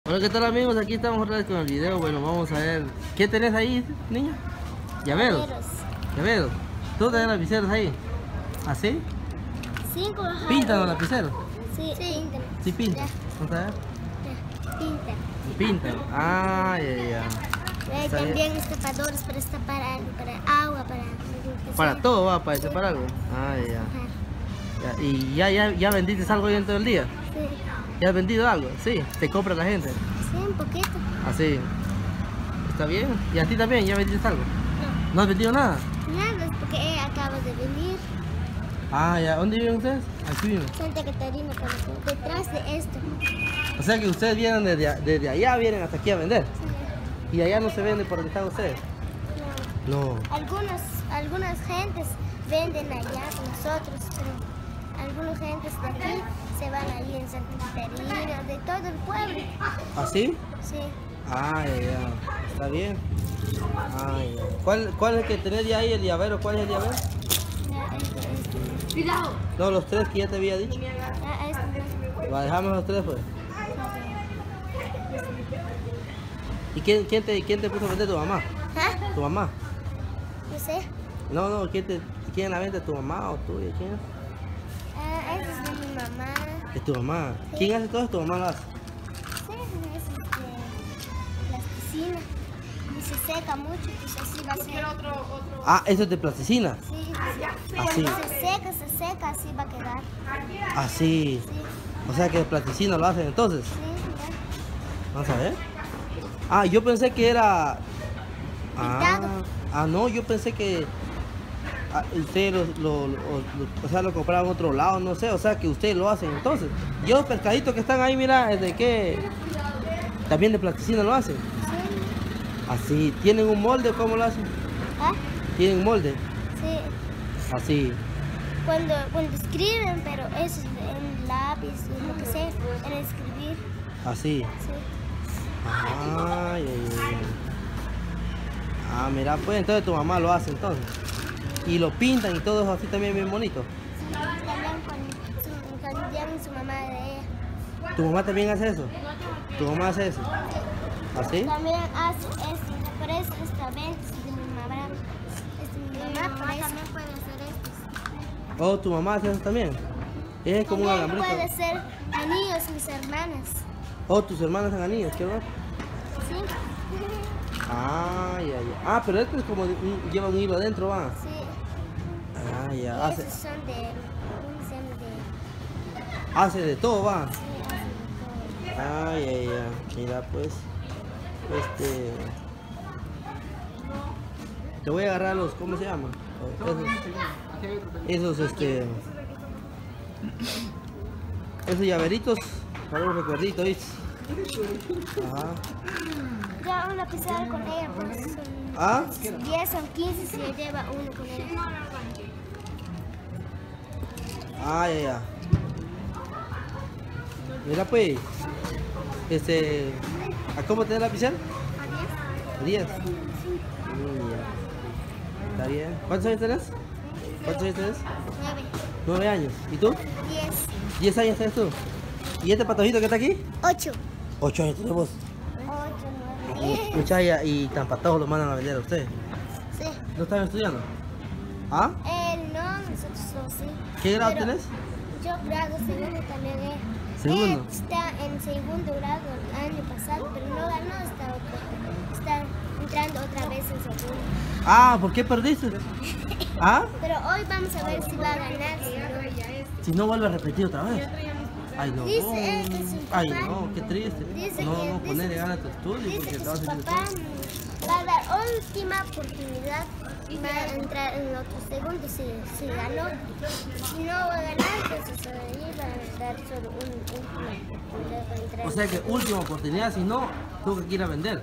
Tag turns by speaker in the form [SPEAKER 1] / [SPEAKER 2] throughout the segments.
[SPEAKER 1] Hola, ¿qué tal amigos? Aquí estamos otra vez con el video. Bueno, vamos a ver. ¿Qué tenés ahí, niña? Llaveros. Llaveros. ¿Tú tenés lapiceros ahí? ¿Así?
[SPEAKER 2] Sí,
[SPEAKER 1] ¿Pintan los lapiceros?
[SPEAKER 2] Sí, pintan.
[SPEAKER 1] Sí, pintan. ¿Vamos a ver?
[SPEAKER 2] Pintan.
[SPEAKER 1] Pintan. Ah, ya.
[SPEAKER 2] También destapadores para destapar algo, para agua,
[SPEAKER 1] para todo va, para destapar algo. Ah, ya. ¿Y ya vendiste algo hoy en todo el día?
[SPEAKER 2] Sí.
[SPEAKER 1] ¿Ya has vendido algo? Sí. ¿Te compra la gente?
[SPEAKER 2] Sí, un poquito.
[SPEAKER 1] Así. Está bien. ¿Y a ti también? ¿Ya vendiste algo?
[SPEAKER 2] No.
[SPEAKER 1] ¿No has vendido nada?
[SPEAKER 2] Nada, es porque acabo de venir.
[SPEAKER 1] Ah, ya. ¿Dónde viven ustedes? Aquí viven.
[SPEAKER 2] Santa Catarina, detrás de esto.
[SPEAKER 1] O sea que ustedes vienen desde allá, vienen hasta aquí a vender.
[SPEAKER 2] Sí.
[SPEAKER 1] ¿Y allá no se vende por donde están ustedes? No.
[SPEAKER 2] Algunas gentes venden allá con nosotros, pero algunas gentes de aquí se van allí en Santa Catarina, de todo el pueblo.
[SPEAKER 1] ¿Así?
[SPEAKER 2] Sí.
[SPEAKER 1] Ah, ya. Está bien. Ah, ya. ¿Cuál es el que tenés ya ahí, el llavero? ¿Cuál es el llavero?
[SPEAKER 2] Cuidado.
[SPEAKER 1] No, los tres que ya te había dicho. Va, dejamos los tres pues. ¿Y quién te puso a vender? ¿Tu mamá?
[SPEAKER 2] ¿Ah?
[SPEAKER 1] ¿Tu mamá?
[SPEAKER 2] No sé.
[SPEAKER 1] No, ¿quién la vende? ¿Tu mamá o tú? ¿Quién es?
[SPEAKER 2] Esa es de mi mamá.
[SPEAKER 1] Es tu mamá. Sí. ¿Quién hace todo eso? ¿Tu mamá lo hace?
[SPEAKER 2] Sí, es de plasticina. Y se seca mucho, pues así va a ser.
[SPEAKER 1] Ah, eso es de plasticina.
[SPEAKER 2] Sí,
[SPEAKER 1] así.
[SPEAKER 2] Cuando se seca, así va a quedar.
[SPEAKER 1] Así.
[SPEAKER 2] Sí.
[SPEAKER 1] O sea que de plasticina lo hacen entonces.
[SPEAKER 2] Sí,
[SPEAKER 1] Vamos a ver. Ah, yo pensé que era... No, yo pensé que ustedes lo compraban en otro lado, no sé, o sea que ustedes lo hacen entonces. Y los pescaditos que están ahí, mira, ¿de qué? ¿También de plasticina lo hacen?
[SPEAKER 2] Sí.
[SPEAKER 1] Así, ¿tienen un molde o cómo lo hacen?
[SPEAKER 2] ¿Ah?
[SPEAKER 1] ¿Tienen molde?
[SPEAKER 2] Sí.
[SPEAKER 1] Así.
[SPEAKER 2] Cuando escriben, pero eso es en lápiz, lo que sea, en escribir.
[SPEAKER 1] Así.
[SPEAKER 2] Sí.
[SPEAKER 1] Ay. Ah, mira, pues entonces tu mamá lo hace entonces. Y lo pintan y todo eso así también bien bonito.
[SPEAKER 2] Sí, también cuando llaman su mamá de ella.
[SPEAKER 1] ¿Tu mamá también hace eso? ¿Tu mamá hace eso? ¿Así?
[SPEAKER 2] También hace esto, por eso esta vez es de mi mamá. Es de mi mamá, por eso también puede hacer esto.
[SPEAKER 1] Oh, ¿tu mamá hace eso también? Es como un
[SPEAKER 2] También
[SPEAKER 1] alambrito.
[SPEAKER 2] puede ser anillos, mis hermanas.
[SPEAKER 1] Oh, tus hermanas son anillos, ¿qué va?
[SPEAKER 2] Sí.
[SPEAKER 1] Ah, ya. Ah, pero esto es como lleva un hilo adentro, ¿va?
[SPEAKER 2] Sí.
[SPEAKER 1] Ah,
[SPEAKER 2] Y
[SPEAKER 1] ya.
[SPEAKER 2] esos son de, ¿cómo se llama?
[SPEAKER 1] Hace de todo, ¿va?
[SPEAKER 2] Sí, hacen de todo.
[SPEAKER 1] Ah, ya. Mira, pues. Te voy a agarrar los, ¿cómo se llama? Esos llaveritos para un recuerdito, ¿viste? Ajá.
[SPEAKER 2] Ya una pisada con ella, pues son 10 son 15 si lleva uno con ella.
[SPEAKER 1] Ah, ya. Mira pues, ¿a cómo tenés la lapicera?
[SPEAKER 2] ¿A 10?
[SPEAKER 1] ¿A 10? Está bien. ¿Cuántos años tenés? ¿Cuántos años tenés?
[SPEAKER 2] 9.
[SPEAKER 1] 9 años. ¿Y tú?
[SPEAKER 2] 10.
[SPEAKER 1] 10 años tenés tú. ¿Y este patojito que está aquí?
[SPEAKER 2] 8.
[SPEAKER 1] 8 años tenemos.
[SPEAKER 2] 8, 9, 10.
[SPEAKER 1] Muchachos, y tan patojos lo mandan a vender a ustedes.
[SPEAKER 2] Sí.
[SPEAKER 1] ¿No están estudiando? ¿Ah?
[SPEAKER 2] No, nosotros no, sí.
[SPEAKER 1] ¿Qué grado
[SPEAKER 2] Pero
[SPEAKER 1] tenés?
[SPEAKER 2] Yo grado segundo también.
[SPEAKER 1] ¿Segundo?
[SPEAKER 2] Está en segundo grado el año pasado, pero no ganó, está entrando otra vez en segundo.
[SPEAKER 1] Ah, ¿por qué perdiste? ¿Ah?
[SPEAKER 2] Pero hoy vamos a ver si va a ganar,
[SPEAKER 1] Si no vuelve a repetir otra vez. Ay, no.
[SPEAKER 2] Dice que su papá,
[SPEAKER 1] Ay, no, qué triste. No, ponerle ganas a tu estudio.
[SPEAKER 2] dice
[SPEAKER 1] Porque
[SPEAKER 2] que
[SPEAKER 1] te vas
[SPEAKER 2] su
[SPEAKER 1] a hacer
[SPEAKER 2] papá va a dar última oportunidad para entrar en otro segundo si ganó. Si no va a ganar, entonces ahí va a dar solo una oportunidad para entrar.
[SPEAKER 1] O sea que última oportunidad, si no, tú que quieras vender.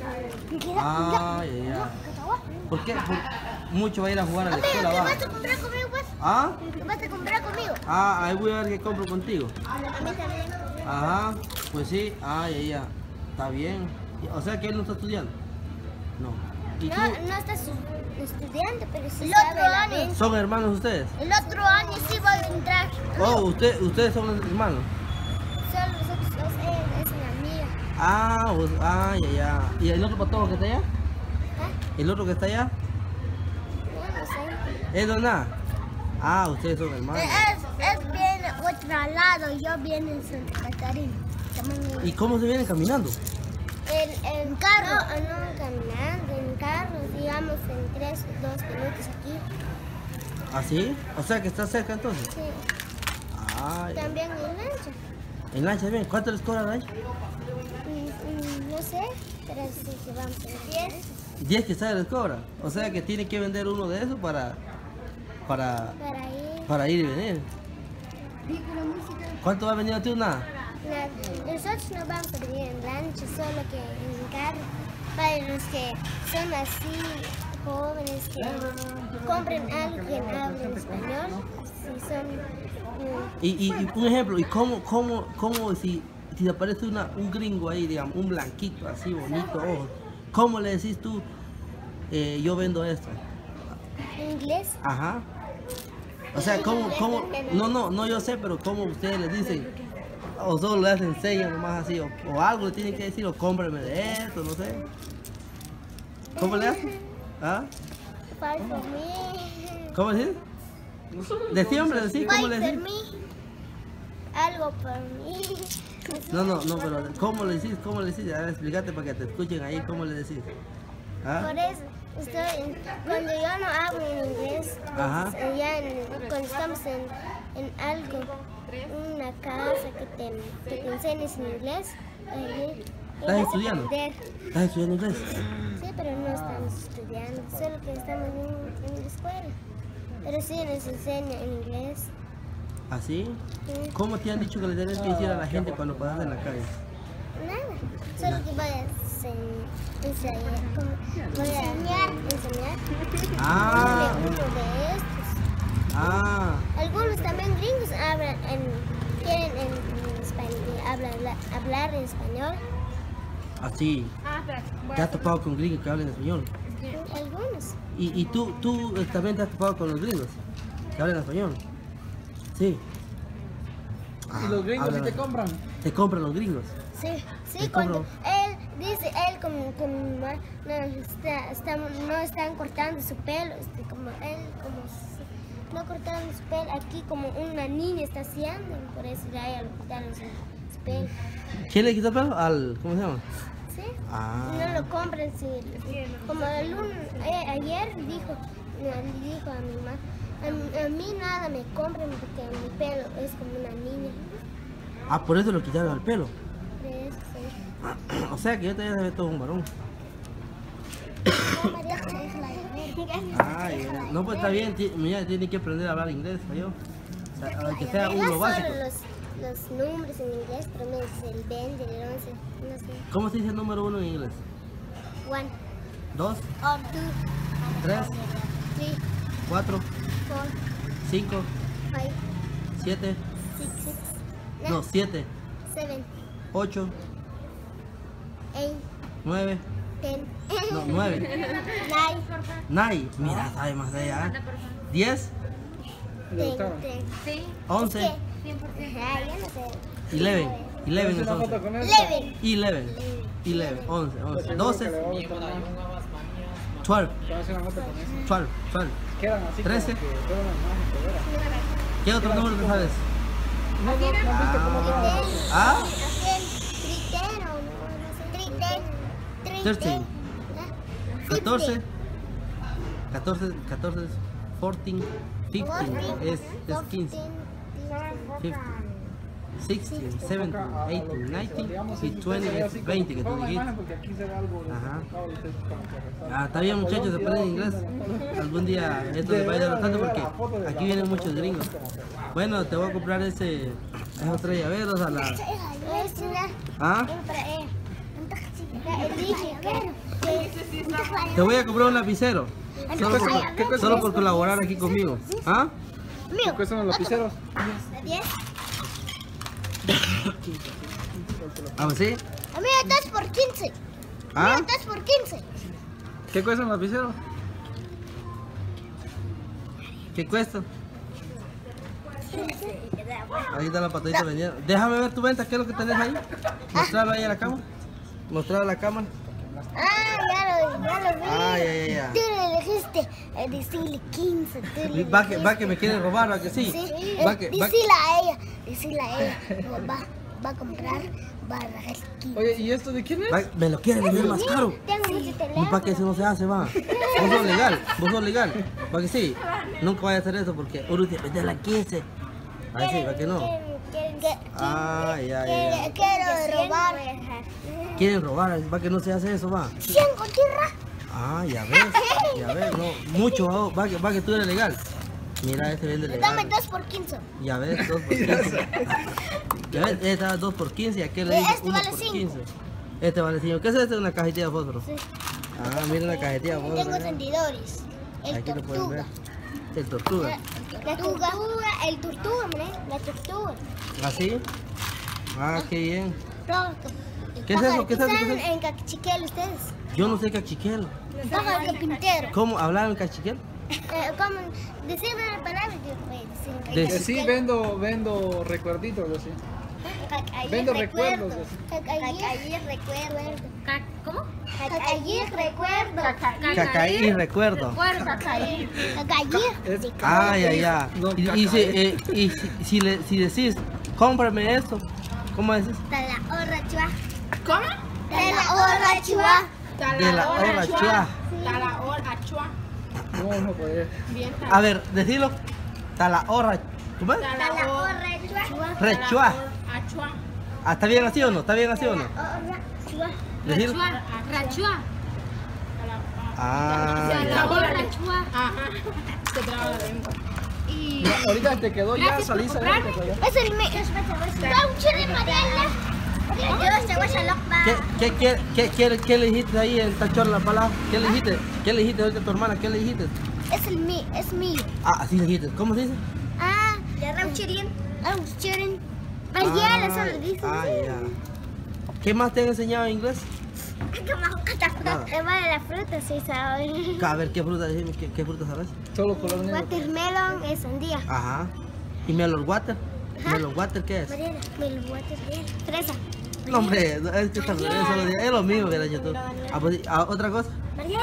[SPEAKER 1] Ay. ¿Por qué? Mucho va a ir a jugar a la escuela,
[SPEAKER 2] ¿Te
[SPEAKER 1] va.
[SPEAKER 2] vas a comprar conmigo, pues?
[SPEAKER 1] ¿Ah?
[SPEAKER 2] ¿Te vas a comprar conmigo?
[SPEAKER 1] Ah, ahí voy a ver qué compro contigo.
[SPEAKER 2] A mí también.
[SPEAKER 1] Ajá, pues sí. Ya. Está bien. O sea que él no está estudiando. No. ¿Y tú?
[SPEAKER 2] No está estudiante, pero sí sabe la venta.
[SPEAKER 1] ¿Son hermanos ustedes?
[SPEAKER 2] El otro año sí va a entrar.
[SPEAKER 1] Oh, ustedes son hermanos.
[SPEAKER 2] Solo nosotros dos, es una amiga.
[SPEAKER 1] Ya. ¿Y el otro patojo que está allá?
[SPEAKER 2] ¿Ah?
[SPEAKER 1] ¿El otro que está allá?
[SPEAKER 2] No sé.
[SPEAKER 1] ¿Es dona? Ustedes son hermanos.
[SPEAKER 2] Es bien otro lado, yo viene en Santa Catarina.
[SPEAKER 1] ¿Y cómo se vienen caminando?
[SPEAKER 2] En carro, no caminando, en carro, digamos en 2 minutos aquí.
[SPEAKER 1] ¿Así? O sea que está cerca entonces.
[SPEAKER 2] Sí.
[SPEAKER 1] Ay.
[SPEAKER 2] También en lancha.
[SPEAKER 1] ¿En lancha bien? ¿Cuánto les cobra la lancha?
[SPEAKER 2] No sé, pero sí que vamos en 10.
[SPEAKER 1] 10 que les cobra. O sea que tiene que vender uno de esos para ir y venir. ¿Cuánto va a venir a ti una?
[SPEAKER 2] Nosotros no vamos a venir en lancha, solo que en carro. Para los que son así jóvenes que compren algo que hable español, si son...
[SPEAKER 1] Y un ejemplo, ¿y cómo si te aparece un gringo ahí, digamos, un blanquito así bonito, ojos, cómo le decís tú, yo vendo esto?
[SPEAKER 2] ¿En inglés?
[SPEAKER 1] Ajá. O sea, ¿cómo? No, yo sé, pero ¿cómo ustedes les dicen? O solo les enseñan nomás así, o algo le tienen que decir, o cómprame de esto, no sé. ¿Cómo le hacen? ¿Ah?
[SPEAKER 2] Fight for me.
[SPEAKER 1] ¿Cómo decís? De siempre, decís, ¿cómo le
[SPEAKER 2] Fight
[SPEAKER 1] decís?
[SPEAKER 2] for me. Algo por mí.
[SPEAKER 1] No, pero ¿cómo le decís? ¿Cómo le decís? A ver, explícate para que te escuchen ahí, ¿cómo le decís? ¿Ah?
[SPEAKER 2] Por eso, cuando yo no hablo en inglés,
[SPEAKER 1] Ajá.
[SPEAKER 2] cuando estamos en algo, una casa que te enseñes en inglés,
[SPEAKER 1] ¿Estás estudiando? ¿Estás estudiando inglés?
[SPEAKER 2] Sí, pero no estamos estudiando, solo que estamos en la escuela. Pero sí nos enseña en inglés.
[SPEAKER 1] ¿Así?
[SPEAKER 2] Sí.
[SPEAKER 1] ¿Cómo te han dicho que le tienes que decir a la gente cuando pasas en la calle?
[SPEAKER 2] Nada, solo que voy a enseñar. Uno de estos. Algunos también gringos quieren hablar en español.
[SPEAKER 1] Así. ¿Te has topado con gringos que hablan español?
[SPEAKER 2] Algunos.
[SPEAKER 1] ¿Y tú también te has topado con los gringos que hablan español? Sí.
[SPEAKER 3] ¿Y los gringos sí te compran?
[SPEAKER 1] ¿Te compran los gringos?
[SPEAKER 2] Sí, cuando él dice, como no están cortando su pelo, no cortando su pelo, aquí como una niña está haciendo, por eso ya lo quitaron su pelo.
[SPEAKER 1] ¿Quién le quitó el pelo? ¿Cómo se llama?
[SPEAKER 2] Sí, no lo compran, sí. Como ayer dijo a mi mamá, a mí nada me compran porque mi pelo es como una niña.
[SPEAKER 1] Por eso lo quitaron el pelo.
[SPEAKER 2] Por eso, sí.
[SPEAKER 1] O sea que yo todavía se ve todo un varón. No, pues está bien, mira, tiene que aprender a hablar inglés, yo. O sea, aunque sea uno básico.
[SPEAKER 2] Los números en inglés, pero no es el 20, el 11, no sé.
[SPEAKER 1] ¿Cómo se dice el número 1 en inglés?
[SPEAKER 2] 1,
[SPEAKER 1] 2,
[SPEAKER 2] 2,
[SPEAKER 1] 3,
[SPEAKER 2] 3,
[SPEAKER 1] 4,
[SPEAKER 2] 4,
[SPEAKER 1] 5,
[SPEAKER 2] 5,
[SPEAKER 1] 7,
[SPEAKER 2] 6,
[SPEAKER 1] no, 7,
[SPEAKER 2] 7,
[SPEAKER 1] 8,
[SPEAKER 2] 8,
[SPEAKER 1] 9,
[SPEAKER 2] 10,
[SPEAKER 1] no, 9, 9, mira, sabe más de allá. 10, 11, 11 entonces. 11, 12, 12, 13. ¿Qué otro número te sabes? ¿Ah? 13, 14, 14, 14, 14, 15, es 15. 15, 16, 17, 18, 19 y 20 es 20 que tú dijiste. Ajá. Está bien, muchachos, se aprenden inglés. Algún día esto les va a ayudar bastante porque aquí vienen muchos gringos. Bueno, te voy a comprar esos 3 llaveros a la... Te voy a comprar un lapicero. Solo por colaborar aquí conmigo. ¿Ah?
[SPEAKER 3] ¿Qué cuestan los lapiceros?
[SPEAKER 2] 10.
[SPEAKER 1] ¿Ah, sí?
[SPEAKER 2] A mí me das por 15.
[SPEAKER 1] ¿Ah?
[SPEAKER 2] Me das por 15.
[SPEAKER 3] ¿Qué cuestan los lapiceros?
[SPEAKER 1] ¿Qué cuesta? Ahí está la patadita vendiendo. Déjame ver tu venta, ¿qué es lo que tenés ahí? Mostrarlo ahí a la cama. Mostrar a la cámara.
[SPEAKER 2] Ya lo vi.
[SPEAKER 1] Ah, ya.
[SPEAKER 2] Tú le dijiste decirle 15.
[SPEAKER 1] Va que me quieren robar, va que sí.
[SPEAKER 2] Sí.
[SPEAKER 1] Va que,
[SPEAKER 2] Decirle a ella. Va a comprar, va a dejar 15.
[SPEAKER 3] Oye, ¿y esto de quién es?
[SPEAKER 1] me lo quieren vender más caro.
[SPEAKER 2] Tengo mucho teléfono.
[SPEAKER 1] ¿Para qué eso no se hace, va? Vos sos legal. ¿Para que sí? Nunca vaya a hacer eso porque uno te vende la 15. ¿Para que sí? ¿Para que no? Ah, ya.
[SPEAKER 2] Quiero robar.
[SPEAKER 1] Quieren robar, ¿para que no se hace eso, va?
[SPEAKER 2] 100 con tierra.
[SPEAKER 1] Ah, ya ves, no, mucho, va que tú eres legal. Mira, este vende legal.
[SPEAKER 2] Dame 2 por 15.
[SPEAKER 1] Ya ves, 2 por 15. Ya ves, este da 2 por 15 y aquel le dice
[SPEAKER 2] Este
[SPEAKER 1] 1
[SPEAKER 2] vale
[SPEAKER 1] por
[SPEAKER 2] 5.
[SPEAKER 1] 15. Este vale 5. ¿Qué es esto? Una cajetilla de fósforo.
[SPEAKER 2] Sí.
[SPEAKER 1] Ah, mira una cajetilla de fósforo.
[SPEAKER 2] Tengo sentidores. El
[SPEAKER 1] Aquí lo pueden ver.
[SPEAKER 2] tortuga.
[SPEAKER 1] El tortuga.
[SPEAKER 2] El tortuga, mire. La tortuga.
[SPEAKER 1] ¿Así? Ah, qué bien.
[SPEAKER 2] El
[SPEAKER 1] ¿Qué es
[SPEAKER 2] pájaro
[SPEAKER 1] eso? ¿Qué es
[SPEAKER 2] que
[SPEAKER 1] eso? ¿Qué es
[SPEAKER 2] están
[SPEAKER 1] eso?
[SPEAKER 2] en Cachiquel ustedes.
[SPEAKER 1] Yo no sé cachiquel.
[SPEAKER 2] El pájaro carpintero.
[SPEAKER 1] ¿Cómo? ¿Hablaban en cachiquel?
[SPEAKER 2] ¿Cómo? Decime la palabra que puede
[SPEAKER 1] De-
[SPEAKER 2] decir.
[SPEAKER 3] Sí, vendo recuerditos, así. Vendo recuerdos, así.
[SPEAKER 2] Ayer recuerdo. ¿Cómo? Ayer recuerdo.
[SPEAKER 1] Cacaí, recuerdo.
[SPEAKER 2] Ayer.
[SPEAKER 3] Es-
[SPEAKER 1] Ah, ya.
[SPEAKER 3] No,
[SPEAKER 1] Y si decís, cómprame esto, ¿cómo decís?
[SPEAKER 2] De la hora chua.
[SPEAKER 4] ¿Cómo?
[SPEAKER 2] De la hora chua.
[SPEAKER 1] De la hora chua.
[SPEAKER 4] Tala hora chua.
[SPEAKER 3] No poder.
[SPEAKER 4] Bien,
[SPEAKER 1] A ver, decilo. Ta la hora. ¿Cómo es?
[SPEAKER 2] De la hora chua.
[SPEAKER 1] Rechua.
[SPEAKER 4] Achua.
[SPEAKER 1] Ah, ¿está bien así o no? ¿Está bien así o no?
[SPEAKER 2] Hora chua.
[SPEAKER 1] Decilo.
[SPEAKER 4] Rachua.
[SPEAKER 1] Ah,
[SPEAKER 4] La
[SPEAKER 1] ya.
[SPEAKER 4] hora rachua. Ajá. Se traba la lengua. Y
[SPEAKER 3] No, ahorita te quedó ya,
[SPEAKER 4] Gracias por
[SPEAKER 3] salís
[SPEAKER 4] comprarme.
[SPEAKER 3] adelante.
[SPEAKER 2] Es el mío.
[SPEAKER 1] ¿Qué le dijiste ahí en Tachón la palabra? ¿Qué le dijiste? ¿Qué le dijiste ahorita a tu hermana? ¿Qué le dijiste?
[SPEAKER 2] Es el mío. Es mío.
[SPEAKER 1] Ah, así le dijiste. ¿Cómo se dice?
[SPEAKER 2] Ya Rauchirin. Rauchirin. Mariela, eso lo dice.
[SPEAKER 1] Ah, ya. ¿Qué más te han enseñado en inglés? Nada.
[SPEAKER 2] Vale, la fruta sí sabe.
[SPEAKER 1] A ver, ¿qué fruta? Decime, ¿qué fruta sabes?
[SPEAKER 3] Solo color negro.
[SPEAKER 2] Watermelon es sandía.
[SPEAKER 1] Ajá. ¿Y melon water?
[SPEAKER 2] Ajá.
[SPEAKER 1] ¿Melon water qué es?
[SPEAKER 2] Mariela, melon watermelon. Fresa.
[SPEAKER 1] No, hombre, es que es lo mismo que la YouTube. Ah, pues, ¿otra cosa?
[SPEAKER 2] Mariela.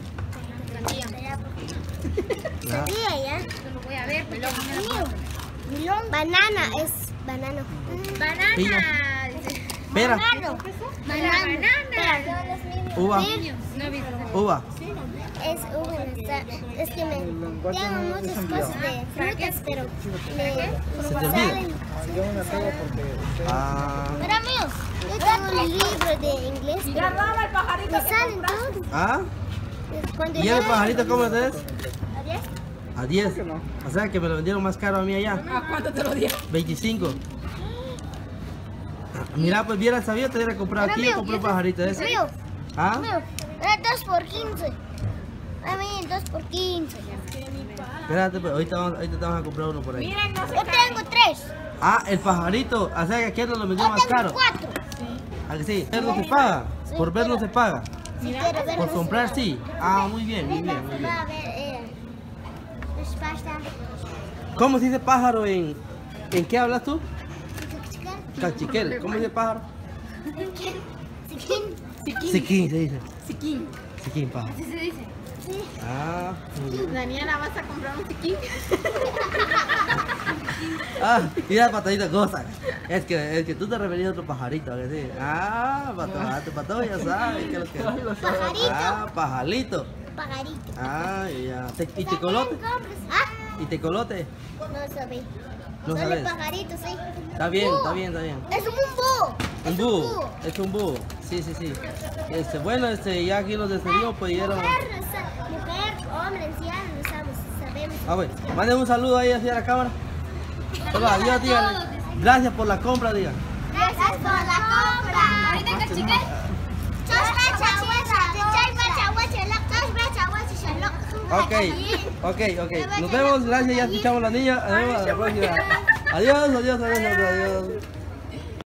[SPEAKER 1] Ah.
[SPEAKER 2] Sandía ya.
[SPEAKER 4] lo voy a ver.
[SPEAKER 2] Mío. Banana es banano.
[SPEAKER 1] Piña.
[SPEAKER 4] Dice.
[SPEAKER 1] Pera.
[SPEAKER 2] Banana.
[SPEAKER 1] Uva.
[SPEAKER 4] No viste.
[SPEAKER 1] Uva.
[SPEAKER 2] Es uva. Es que tengo muchas cosas de frutas, pero
[SPEAKER 1] ¿Se te olvida?
[SPEAKER 2] salen.
[SPEAKER 3] Yo me pego porque
[SPEAKER 1] Ah.
[SPEAKER 2] Pero amigos, yo tengo un libro de inglés.
[SPEAKER 4] Ya roba el pajarito.
[SPEAKER 2] Me salen todos.
[SPEAKER 1] ¿Ah?
[SPEAKER 2] Cuando
[SPEAKER 1] ¿Y el pajarito cómo es?
[SPEAKER 2] ¿Adiós?
[SPEAKER 1] A 10. O sea que me lo vendieron más caro a mí allá.
[SPEAKER 4] ¿A cuánto te lo di?
[SPEAKER 1] 25. Mira, pues hubiera sabido, te hubiera comprado aquí. Yo compré pajarito ese.
[SPEAKER 2] Mío,
[SPEAKER 1] ¿Ah?
[SPEAKER 2] mío. Era 2 por 15. A mí 2 por 15.
[SPEAKER 1] Espérate, pues ahorita te vamos a comprar uno por ahí.
[SPEAKER 4] Miren, no se
[SPEAKER 2] Yo tengo 3.
[SPEAKER 1] Ah, el pajarito. O sea que aquí nos lo vendió
[SPEAKER 2] Yo
[SPEAKER 1] más
[SPEAKER 2] tengo
[SPEAKER 1] caro.
[SPEAKER 2] 4.
[SPEAKER 1] ¿A que sí? Ver no se paga. Por ver no se paga.
[SPEAKER 2] Si quiero ver
[SPEAKER 1] Por
[SPEAKER 2] más.
[SPEAKER 1] comprar sí. Ah, muy bien, muy bien, muy bien.
[SPEAKER 2] Va a ver, respuesta.
[SPEAKER 1] ¿Cómo se dice pájaro en qué hablas tú? Cachiquel. ¿Cómo se dice pájaro?
[SPEAKER 2] Siquín.
[SPEAKER 1] Siquín se dice.
[SPEAKER 4] Siquín.
[SPEAKER 1] Siquín, pájaro.
[SPEAKER 4] Así se dice.
[SPEAKER 2] Sí.
[SPEAKER 1] Ah, muy bien.
[SPEAKER 4] Daniela, ¿vas a comprar un siquín?
[SPEAKER 1] Ah, mira patadita cosa. Es que tú te referías a otro pajarito, ¿a que sí? Ah, pato, ya sabes qué es lo que es.
[SPEAKER 2] Pajarito.
[SPEAKER 1] Ah, pajarito.
[SPEAKER 2] Pajarito.
[SPEAKER 1] Ah, ya. ¿Y tecolote?
[SPEAKER 2] ¿Ah?
[SPEAKER 1] ¿Y tecolote?
[SPEAKER 2] No sabía.
[SPEAKER 1] No
[SPEAKER 2] Solo
[SPEAKER 1] sabes.
[SPEAKER 2] pajarito, sí.
[SPEAKER 1] Está bien, está bien, está bien.
[SPEAKER 2] Es un búho.
[SPEAKER 1] Un búho, es un búho. Sí, sí, sí. Bueno, ya aquí nos despedimos, pues dieron.
[SPEAKER 2] Mujer, hombre, anciano, no sabemos.
[SPEAKER 1] Ah, bueno, manden un saludo ahí hacia la cámara. Solo adiós, díganle. Gracias por la compra, digan.
[SPEAKER 2] Gracias por la compra.
[SPEAKER 4] Ahorita que chica.
[SPEAKER 1] Ok. Nos vemos, gracias, ya escuchamos a la niña. Nos vemos a la próxima. Adiós.